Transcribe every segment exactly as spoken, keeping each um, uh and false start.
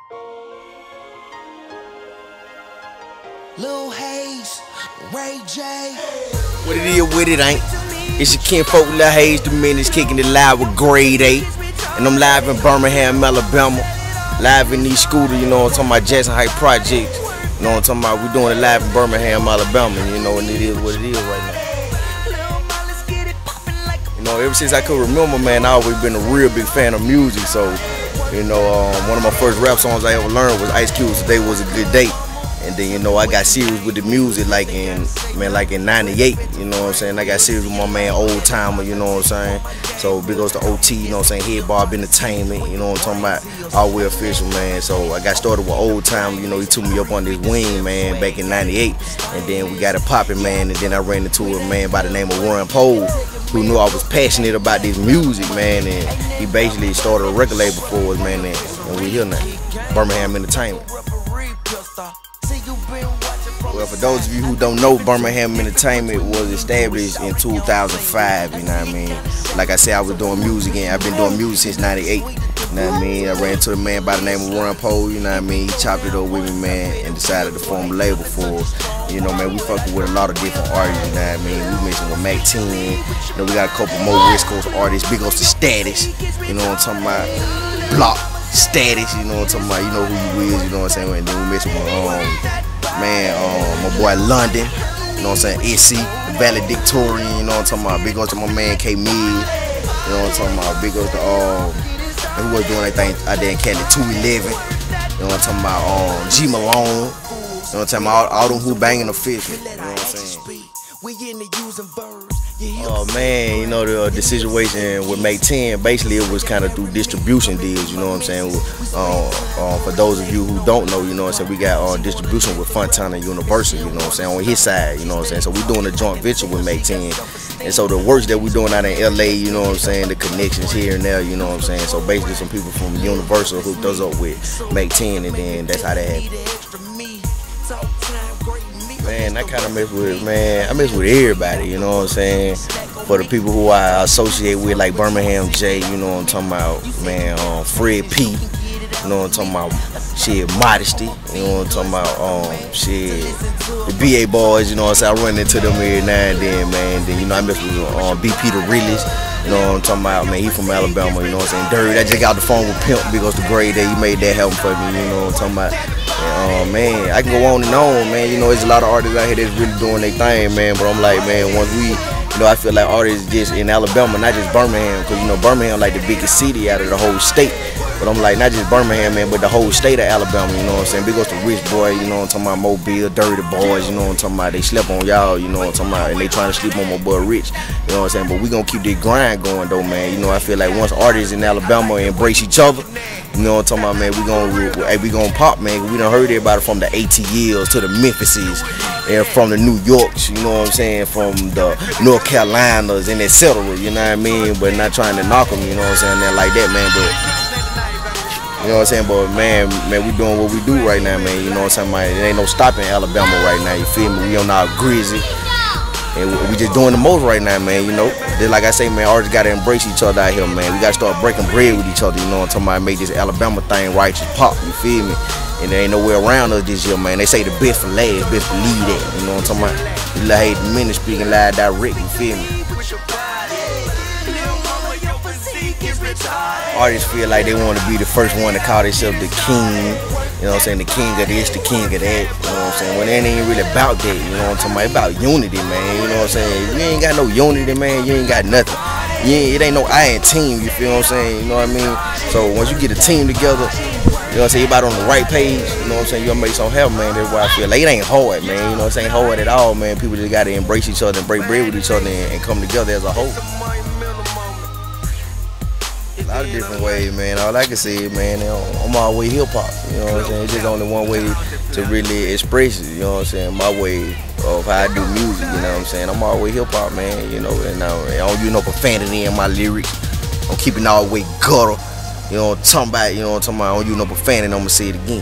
Lil Hayes, Ray J. What it is with it ain't? It's your kinfolk Lil Hayes, the Menace, kicking it live with Grade A. And I'm live in Birmingham, Alabama. Live in these scooters, you know what I'm talking about, Jackson Heights Projects. You know what I'm talking about, we doing it live in Birmingham, Alabama, you know, and it is what it is right now. You know, ever since I could remember, man, I always been a real big fan of music. So, you know, um, one of my first rap songs I ever learned was Ice Cube's Today Was a Good Day. And then, you know, I got serious with the music like in, man, like in ninety-eight, you know what I'm saying? I got serious with my man Old Timer, you know what I'm saying? So big goes to O T, you know what I'm saying? Head Bob Entertainment, you know what I'm talking about? All the way official, man. So I got started with Old Timer, you know, he took me up on this wing, man, back in ninety-eight. And then we got it popping, man, and then I ran into a man by the name of Warren Poe, who knew I was passionate about this music, man, and he basically started a record label for us, man, and, and we here now, Birmingham Entertainment. Well, for those of you who don't know, Birmingham Entertainment was established in two thousand five, you know what I mean? Like I said, I was doing music, and I've been doing music since ninety-eight, you know what I mean? I ran into a man by the name of Warren Poe, you know what I mean? He chopped it up with me, man, and decided to form a label for us. You know, man, we fucking with a lot of different artists, you know what I mean? We mentioned with Mac ten, you know, we got a couple more West Coast artists, big goes to Status, you know what I'm talking about? Block, Status, you know what I'm talking about? You know who you is, you know what I'm saying? And then we mentioned with, um, man, um, my boy London, you know what I'm saying, Issy, the valedictorian, you know what I'm talking about, big ups to my man K Mid, you know what I'm talking about, big ups to, um, who was doing that thing out there in Cali, two eleven, you know what I'm talking about, um, G Malone, you know what I'm talking about, all, all them who banging official, you know what I'm saying. Oh man, you know the, the situation with Mac ten, basically it was kind of through distribution deals, you know what I'm saying. Uh, uh, for those of you who don't know, you know what I'm saying, we got uh, distribution with Fontana University, you know what I'm saying, on his side, you know what I'm saying. So we're doing a joint venture with Mac ten, and so the works that we're doing out in L A, you know what I'm saying, the connections here and there, you know what I'm saying. So basically some people from Universal hooked us up with Mac ten, and then that's how that happened. Man, I kind of mess with, man, I mess with everybody, you know what I'm saying. For the people who I associate with, like Birmingham J, you know what I'm talking about, man, um, Fred P, you know what I'm talking about, shit, Modesty, you know what I'm talking about, um, shit, the B A boys, you know what I'm saying, I run into them every now and then, man. Then, you know, I mess with um, B P the realest, you know what I'm talking about, man, he from Alabama, you know what I'm saying, Dirty, I just got the phone with Pimp because the Grade A, he made that happen for me, you know what I'm talking about. And, uh, man, I can go on and on, man, you know, there's a lot of artists out here that's really doing their thing, man, but I'm like, man, once we, you know, I feel like artists just in Alabama, not just Birmingham, because, you know, Birmingham like the biggest city out of the whole state. But I'm like, not just Birmingham, man, but the whole state of Alabama, you know what I'm saying? Big ups to Rich Boy, you know what I'm talking about, Mobile, Dirty Boys, you know what I'm talking about. They slept on y'all, you know what I'm talking about, and they trying to sleep on my boy Rich, you know what I'm saying? But we gonna keep this grind going, though, man. You know, I feel like once artists in Alabama embrace each other, you know what I'm talking about, man, we gonna, hey, we gonna pop, man. We done heard everybody from the A T Ls to the Memphises, and from the New Yorks, you know what I'm saying, from the North Carolinas and et cetera, you know what I mean? But not trying to knock them, you know what I'm saying, that like that, man, but you know what I'm saying, but man, man, we doing what we do right now, man. You know what I'm saying, man. It ain't no stopping Alabama right now. You feel me? We on our Grizzly, and we just doing the most right now, man. You know, just like I say, man, artists gotta embrace each other out here, man. We gotta start breaking bread with each other. You know what I'm talking about? Make this Alabama thing righteous pop. You feel me? And there ain't nowhere around us this year, man. They say the best for last, best believe that. You know what I'm talking about? Lil Hayes the Menace speaking live direct. You feel me? Artists feel like they want to be the first one to call themselves the king, you know what I'm saying, the king of this, the king of that, you know what I'm saying, when it ain't really about that, you know what I'm talking about, it's about unity, man, you know what I'm saying, if you ain't got no unity, man, you ain't got nothing, you ain't, it ain't no I in team, you feel what I'm saying, you know what I mean, so once you get a team together, you know what I'm saying, everybody on the right page, you know what I'm saying, you'll make something happen, man. That's why I feel like it ain't hard, man, you know what I'm saying, hard at all, man. People just gotta embrace each other and break bread with each other and, and come together as a whole. A lot of different ways, man. All I can say is, man, I'm all way hip hop. You know what I'm saying? It's just only one way to really express it. You know what I'm saying? My way of how I do music. You know what I'm saying? I'm all way hip hop, man. You know, and I don't, I don't use no profanity in my lyrics. I'm keeping all the way gutter. You know what I'm talking about? You know what I'm talking about? I don't use no profanity. I'm gonna say it again.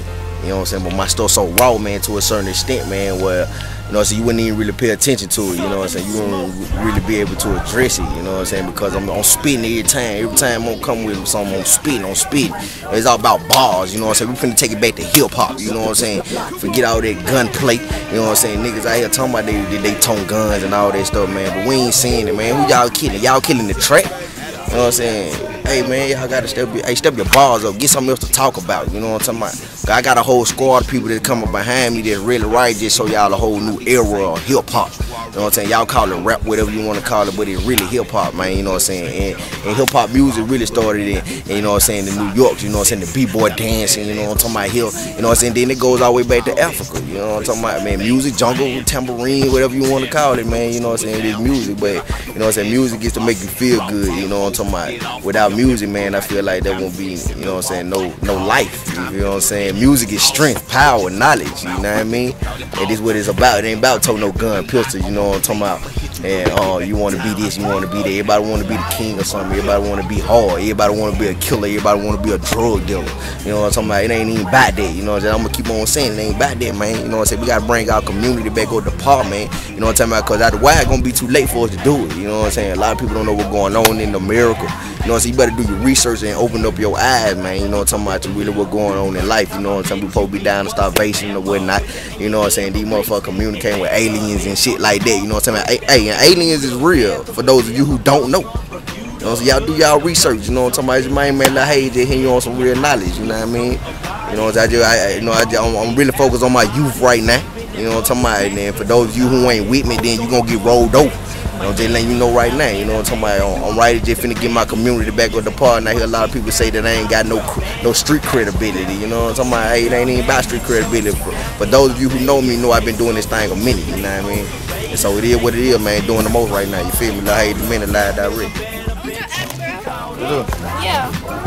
You know what I'm saying? But my stuff so raw, man, to a certain extent, man, where, you know, so you wouldn't even really pay attention to it, you know what I'm saying? You wouldn't really be able to address it, you know what I'm saying? Because I'm, I'm spitting every time. Every time I'm coming with something, I'm spitting, I'm spitting. It's all about bars, you know what I'm saying? We finna take it back to hip-hop, you know what I'm saying? Forget all that gunplay, you know what I'm saying? Niggas out here talking about they, they, they tone guns and all that stuff, man. But we ain't seeing it, man. Who y'all killing? Y'all killing the track? You know what I'm saying? Hey, man, y'all gotta step your, hey, step your bars up. Get something else to talk about. You know what I'm talking about? I got a whole squad of people that come up behind me that's really right, just show y'all a whole new era of hip-hop. You know what I'm saying? Y'all call it rap, whatever you want to call it, but it's really hip-hop, man. You know what I'm saying? And, and hip-hop music really started in, and, you know what I'm saying, in New York. You know what I'm saying? The B-boy dancing, you know what I'm talking about? Here, you know what I'm saying? Then it goes all the way back to Africa. You know what I'm talking about? Man, music, jungle, tambourine, whatever you want to call it, man. You know what I'm saying? It is music, but, you know what I'm saying? Music gets to make you feel good. You know what I'm talking about? Without music, man, I feel like there won't be, you know what I'm saying, no no life. You know what I'm saying? Music is strength, power, knowledge, you know what I mean? And this is what it's about. It ain't about toting no gun, pistol, you know what I'm talking about? And uh, you want to be this, you want to be that. Everybody want to be the king or something. Everybody want to be hard. Everybody want to be a killer. Everybody want to be a drug dealer. You know what I'm talking about? It ain't even about that. You know what I'm saying? I'm going to keep on saying it ain't about that, man. You know what I'm saying? We got to bring our community back over the par, man. You know what I'm talking about? Because otherwise it's going to be too late for us to do it. You know what I'm saying? A lot of people don't know what's going on in America. You know what I'm saying? You better do your research and open up your eyes, man. You know what I'm talking about? To really what's going on in life. You know what I'm saying? We supposed to be down to starvation or whatnot. You know what I'm saying? These motherfuckers communicating with aliens and shit like that. You know what I'm saying? Hey, and aliens is real. For those of you who don't know, you know, so y'all do y'all research. You know what I'm talking about? Your main man, like, hey, just hitting you on some real knowledge. You know what I mean? You know, I just, I, you know, I just, I'm, I'm really focused on my youth right now. You know what I'm talking about? And then for those of you who ain't with me, then you gonna get rolled over. You know, just letting you know right now. You know what I'm talking about? I'm, I'm right just finna get my community back with the part. And I hear a lot of people say that I ain't got no no street credibility. You know what I'm talking about? Hey, it ain't even about street credibility. For, for those of you who know me, know I've been doing this thing a minute. You know what I mean? And so it is what it is, man. Doing the most right now. You feel me? Like, hey, the minute live direct. Yeah.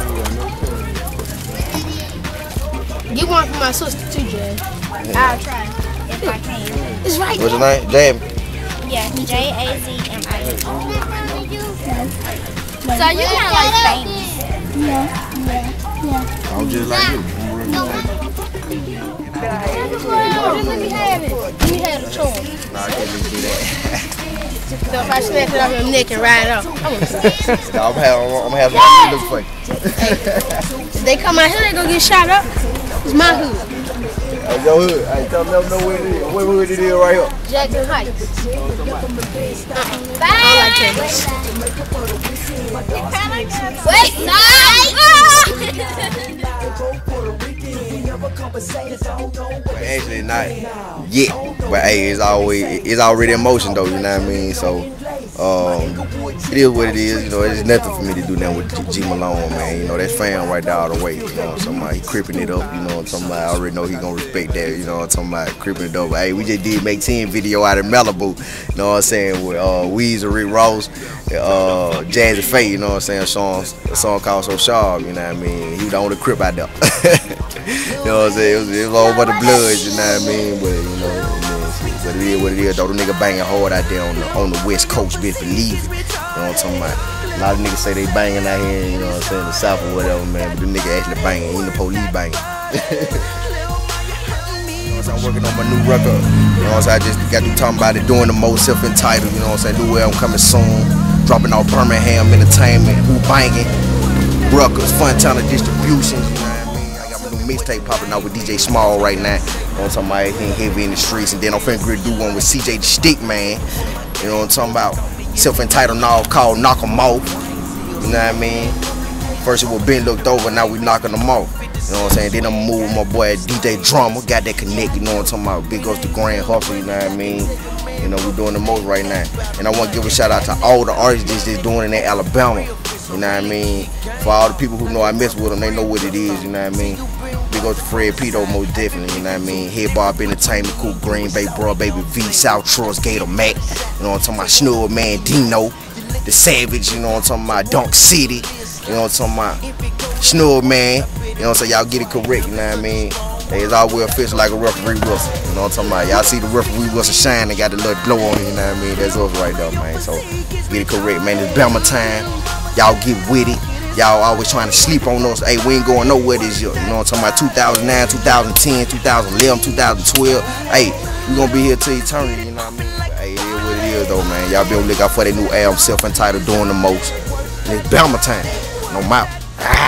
Get one for my sister too, Jay. I'll try if I can. It's right. What's your name? Jam. Yeah, J A Z M I N. So you kind of like famous. Yeah, yeah, yeah. I'm just like you. Just let me have it. Let me have the choice. Nah, I can't even do that. So if I snatch it off your neck and ride off, I'm gonna say. I'm gonna have somebody look for you. If they come out here, they gonna get shot up. It's my hood. Hey, your hood. Hey, tell them know where it is. What hood it is right here? Jackson Heights. Uh-uh. I don't like Texas. Wait, Actually not yet, but hey, it's always it's already in motion though. You know what I mean? So um, it is what it is. You know, it's nothing for me to do now with G Malone, man. You know, that's fam right there all the way. You know, somebody creeping it up. You know, somebody I already know he gonna respect that. You know, somebody creeping it up. But, hey, we just did make ten video out in Malibu. You know what I'm saying? With uh, Weezy, Rick Ross, uh, Jazzy Faye. You know what I'm saying? A song, a song called So Sharp. You know what I mean? He was the only crip out there. You know what I'm saying? It was, it was all about the blood, you know what I mean? But, you know, but it is what it is, though. The nigga banging hard out there on the on the West Coast, bitch, believe it. You know what I'm talking about? A lot of niggas say they banging out here, you know what I'm saying, in the South or whatever, man. But the nigga actually banging, ain't the police banging. You know what I'm saying? I'm working on my new record. You know what I'm saying? I just got to talking about it, doing the most self-entitled, you know what I'm saying? New album coming soon. Dropping off Birmingham Entertainment, Who Banging, Ruckers, Fontana Distribution, you know what I mean? Mixtape popping out with D J Small right now. You know what I'm talking about? He heavy in the streets. And then I'm finna do one with C J the Stick, man. You know what I'm talking about? Self-entitled now called Knock 'em Off. You know what I mean? First it was Ben Looked Over, now we knocking them off. You know what I'm saying? Then I'm moving my boy D J Drummer. Got that connect, you know what I'm talking about? Big ups to Grand Hustle, you know what I mean? You know, we're doing the most right now. And I want to give a shout out to all the artists that's doing it in Alabama. You know what I mean? For all the people who know I mess with them, they know what it is, you know what I mean? Big up to Fred Pito, most definitely, you know what I mean? Head Bob Entertainment, Cool Green Bay, Bro, Baby V, South Trust, Gator Mac, you know what I'm talking about? Snub Man, Dino, The Savage, you know what I'm talking about? Dunk City, you know what I'm talking about? Snub Man, you know what I'm saying? Y'all get it correct, you know what I mean? Hey, it's all well official like a referee Wilson, you know what I'm talking about? Y'all see the referee Wilson shine and got the little glow on it, you know what I mean? That's us right there, man. So get it correct, man. It's Bama time. Y'all get with it. Y'all always trying to sleep on us. Hey, we ain't going nowhere this year. You know what I'm talking about? two thousand nine, two thousand ten, two thousand eleven, two thousand twelve. Hey, we gonna be here till eternity, you know what I mean? But, hey, it is what it is though, man. Y'all be on the lookout for that new album, Self Entitled, Doing the Most. And it's Bama time. No mouth. Ah.